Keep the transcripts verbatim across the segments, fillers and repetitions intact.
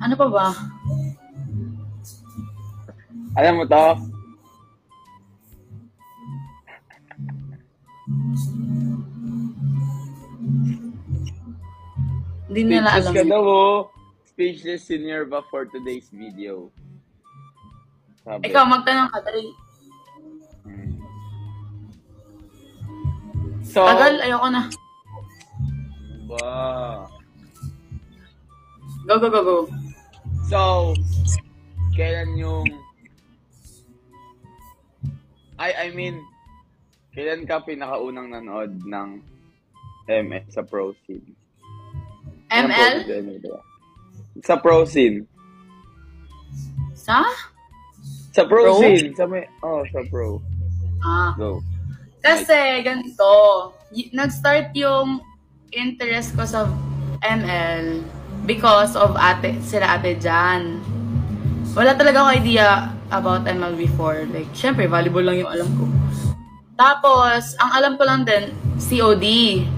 Ano pa ba? Alam mo to? Hindi nila Speechless alam. ka daw, oh. Speechless senior ba for today's video? Sabi. Ikaw, magtanong ka, Dali. Hmm. So, Tagal, ayoko na. ba? Go, go, go, go. So, kailan yung... I, I mean, kailan ka pinakaunang nanood ng M L sa Pro Scene? M L? Sa Pro Scene. Sa? Sa Pro, Pro? Scene. Sa may... Oh, sa Pro. Ah. Go. Kasi, ganito. Y- nag-start yung interest ko sa M L because of ate, sila ate Jan. Wala talaga ako idea about M L before. Like, syempre, volleyball lang yung alam ko. Tapos, ang alam ko lang din, C O D.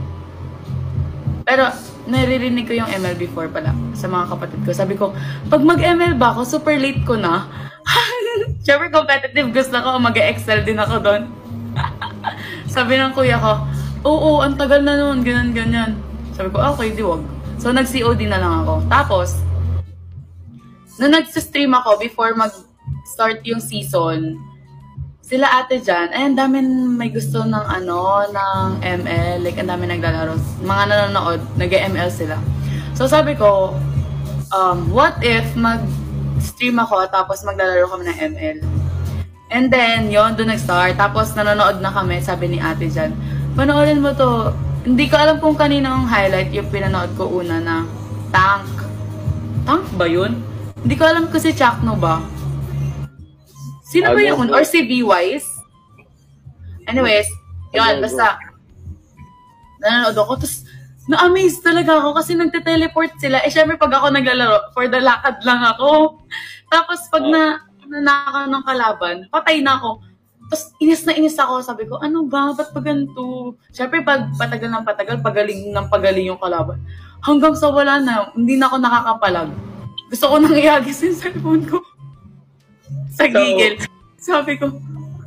Pero, naririnig ko yung M L before pala sa mga kapatid ko. Sabi ko, pag mag-M L ba ako, super late ko na. Syempre, competitive. Gusto ko, mag-excel din ako doon. Sabi ng kuya ko, oo, ang tagal na noon, ganyan, ganyan. Sabi ko, okay, di wag. So, nag-C O D na lang ako. Tapos, nung nag-stream ako before mag-start yung season, sila ate dyan, ay, ang dami may gusto ng ano, ng M L. Like, ang dami naglalaro. Mga nanonood, nag-M L sila. So, sabi ko, um, what if mag-stream ako tapos maglalaro kami ng M L? And then, yon doon nag-start. Tapos, nanonood na kami, sabi ni ate dyan, panoorin mo to. Hindi ko alam kung kaninang highlight yung pinanood ko una na Tank. Tank ba yun? Hindi ko alam kung si Chakno ba. Sino ba yung un? Or si B-Wise? Anyways, yun, basta nanonood ako. Tapos, na-amaze talaga ako kasi nagte-teleport sila. Eh, syempre, pag ako naglalaro, for the lakad lang ako. Tapos, pag na nanakaw ng kalaban, patay na ako. Tapos, inis na inis ako. Sabi ko, ano ba? Ba't pa ganito? Syempre, pag patagal ng patagal, pagaling ng pagaling yung kalaban. Hanggang sa wala na, hindi na ako nakakapalag. Gusto ko nang iagis yung cellphone ko. Sa gigil. So, sabi ko.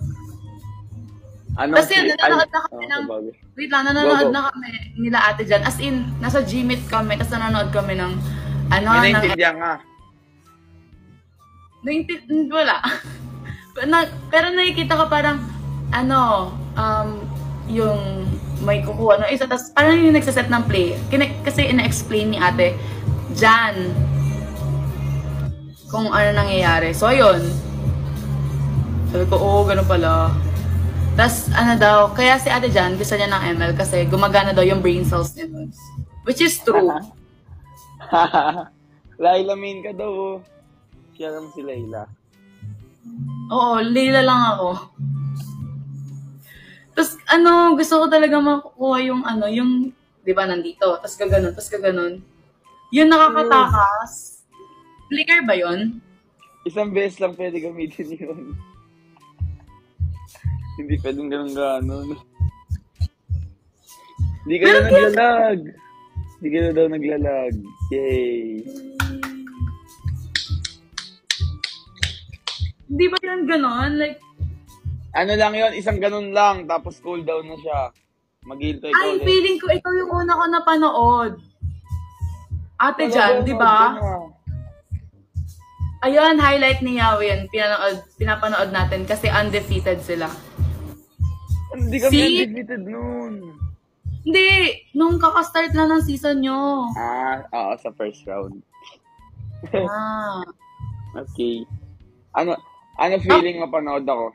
Ano Kasi si, nanonood na kami oh, ng, sabagay. wait lang, nanonood Go, go. na kami nila ate dyan. As in, nasa G-Meet kami, tapos nanonood kami ng, ano, May ng, naintindihan nga. naintit, wala. na, pero nakikita ko parang, ano, um, yung may kukuha ng isa, tapos parang yung nagsaset ng play. Kine, kasi ina-explain ni ate, dyan, kung ano nangyayari. So, ayun. Sabi ko, oo, oh, ganun pala. Tapos, ano daw, kaya si ate Jan, gusto niya ng M L kasi gumagana daw yung brain cells niya nun. Which is true. Laila main ka daw, oh. Kaya naman si Layla. Oo, Leila lang ako. Tapos, ano, gusto ko talaga makukuha yung, ano, yung, di ba, nandito. Tapos gaganon, tapos gaganon. Yung nakakatakas. Flicker ba yun? Isang beses lang pwede gamitin yun. Hindi pwedeng ganun ganon. Hindi ka na naglalag. Hindi ka na daw naglalag. Yay. Hindi ba yun ganon? Like, ano lang yun, isang ganun lang, tapos cool down na siya. Maghihintay ka ay, ulit. feeling ko ito yung una ko napanood. Ate Jan, di ba? Ayun, highlight ni Yawin. Pinanood, pinapanood natin kasi undefeated sila. Hindi kami See? undefeated noon. Hindi, nung kakastart lang ng season nyo. Ah, oo, sa first round. Ah. Okay. Ano, ano feeling mapanood ako?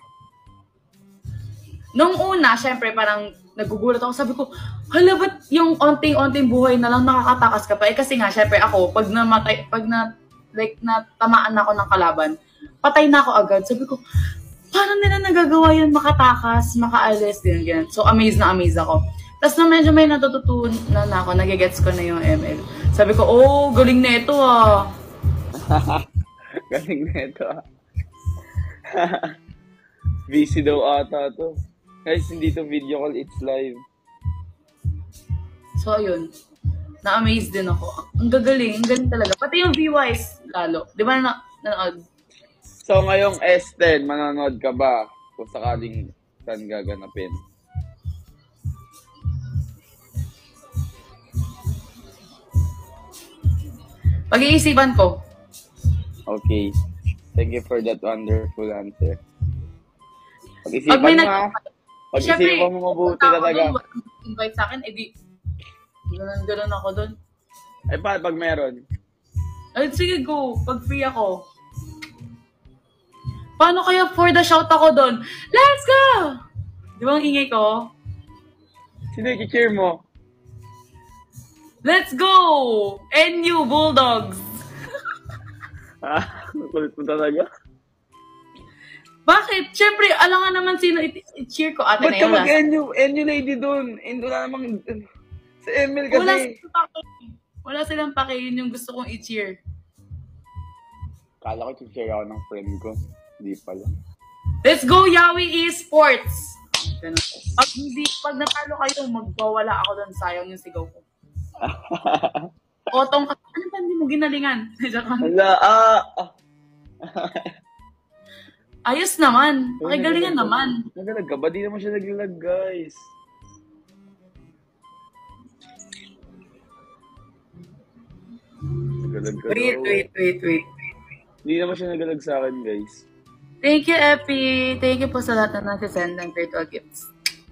Nung una, syempre, parang nagugulat ako. Sabi ko, hala, ba't yung onting-onting buhay na lang nakakatakas ka pa? Eh, kasi nga, syempre ako, pag namatay, pag na, like, natamaan ako ng kalaban, patay na ako agad. Sabi ko, paano nila nagagawa yun makatakas, makaalis, din ganyan. So, amazed na amazed ako. Tapos na medyo may natututunan na ako, nagigets ko na yung M L. Sabi ko, oh, galing na ito ah. Galing na ito ah. Busy daw ata to. Guys, hindi to video call, it's live. So, ayun. Na-amaze din ako. Ang gagaling, ang galing talaga. Pati yung V-Wise, lalo. Di ba na nanood? So, ngayong S ten, manonood ka ba? Kung sakaling saan gaganapin? Pag-iisipan ko. Okay. Thank you for that wonderful answer. Pag Pag-isipan may mo, nag- ha? Pag-isipan mo mabuti punta ako talaga. dun, walang invite sa akin, edi, ganun-ganun ako dun. Eh, pa, pag meron? Ay, sige, go. Pag free ako. Paano kaya for the shout ako dun? Let's go! Di ba ang ingay ko? Sino yung cheer mo? Let's go! N U Bulldogs! Ah, kulit mo talaga. Bakit? Siyempre, alam nga naman sino i- i-cheer ko. Ate Ba't na ka yun. ah. mag-N U, N U lady dun? Endo na namang, sa M L Wala kasi. silang pake. Wala silang pake. Yun yung gusto kong i-cheer. Kala ko cheer ako ng friend ko. Hindi pala. Let's go, Yawi Esports! Ganun. Pag hindi, pag natalo kayo, magwawala ako doon. Sayang yung sigaw ko. Otong, ano ba hindi mo ginalingan? Hala, ah, ah. Ayos naman. Pakigalingan naman. Nagalag ka ba? Di naman siya naglalag, guys. Nagalag ka Wait, daw. wait, wait, wait. Hindi naman siya nagalag sa akin, guys. Thank you, Epi. Thank you po sa lahat na nagsisend ng virtual gifts.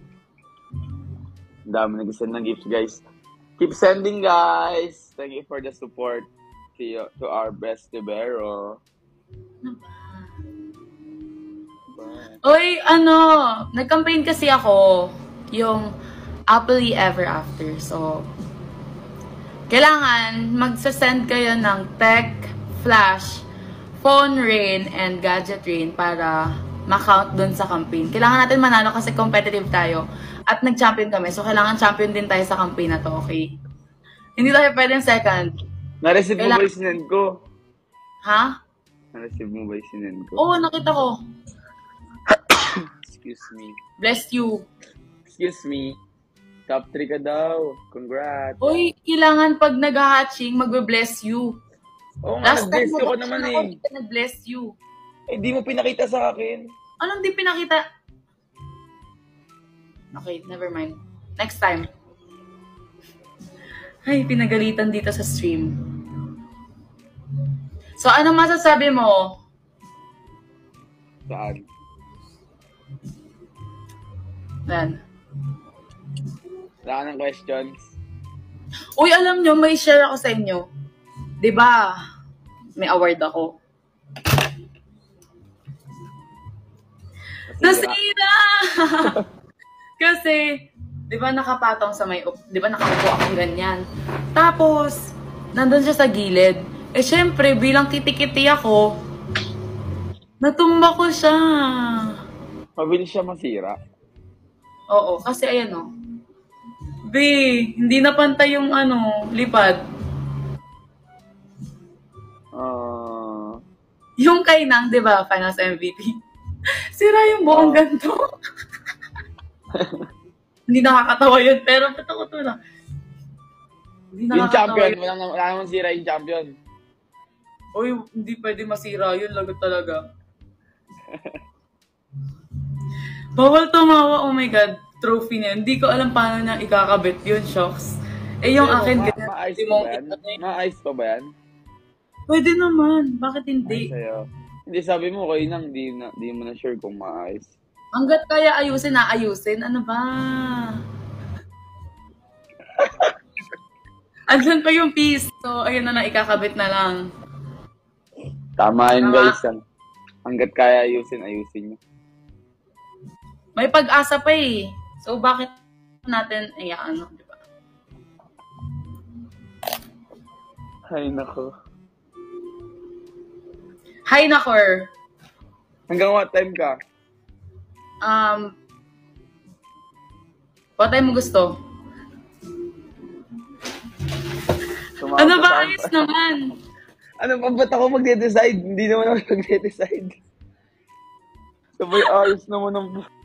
Ang dami nag-send ng gifts, guys. Keep sending, guys. Thank you for the support to, you, to our best libero. Uy, ano, nag-campaign kasi ako yung happily ever after. So, kailangan magsasend kayo ng tech, flash, phone rain, and gadget rain para ma-count dun sa campaign. Kailangan natin manalo kasi competitive tayo. At nag-champion kami. So, kailangan champion din tayo sa campaign na to, okay? Hindi tayo pwedeng second. Na-receive mo Kailangan- ba yung sinend ko? Ha? Na-receive mo ba yung sinend ko? Oo, nakita ko. Excuse me. Bless you. Excuse me. Top three ka daw. Congrats. Uy, kailangan pag nag-hatching, magbe-bless you. Oo nga, Last time nag-bless ko mag- naman ako, eh. hindi ka nag-bless you. Eh, di mo pinakita sa akin. Anong di pinakita? Okay, never mind. Next time. Ay, pinagalitan dito sa stream. So, ano masasabi mo? Saan? Yan. Wala ka ng questions? Uy, alam nyo, may share ako sa inyo. 'Di ba? May award ako. Nasira! Kasi, di ba nakapatong sa may, di ba nakaupo akong ganyan. Tapos, nandun siya sa gilid. Eh, syempre, bilang kitikiti ako, natumba ko siya. Mabilis siya masira. Oo, kasi ayan o. B, hindi napantay yung ano, lipad. Ah... Yung kay Nang, di ba, finals M V P. Sira yung buong Oh. ganto. Hindi nakakatawa yun, pero patako to na. Hindi yung nakakatawa champion, yun. wala naman, wala naman sira yung champion. Uy, hindi pwede masira yun, lagot talaga. Bawal tumawa, oh my god, trophy niya. Hindi ko alam paano niya ikakabit yun, shocks. Eh, yung Pero, akin, ma- ganyan. ma-ice Hindi pa mo ba yan? kita- Ma-ice pa ba yan? Pwede naman, bakit hindi? Ay, sa'yo. Hindi, sabi mo kayo nang di, na, di mo na sure kung ma-ice. Hanggat kaya ayusin na ayusin, ano ba? Andyan pa yung piece. So, ayun na lang, ikakabit na lang. Tama yun, Tama. guys. Hang- Hanggat kaya ayusin, ayusin nyo. May pag-asa pa eh. So, bakit natin, ay, ano, di ba? Ay, nako. Hi, Nakor. Hanggang what time ka? Um, what time mo gusto? Tumawag Ano ka ba? sa- Ayos naman. Ano ba? Ba't ako magde-decide? Hindi naman ako magde-decide. Sabay ayos naman ang